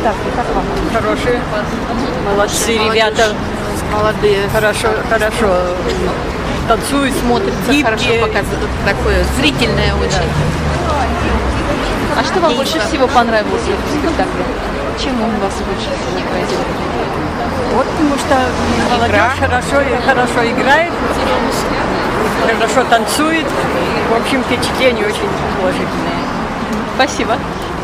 спектакль? Как вам? Хорошие, молодцы ребята. Молодые. Хорошо танцуют, Смотрится гибкие. хорошо, показывают. Такое зрительное очень. А что вам больше всего понравилось в этом спектакле? Чем он вас больше всего поразил? Вот потому что молодежь хорошо играет, хорошо танцует. В общем, впечатления очень положительные. Спасибо.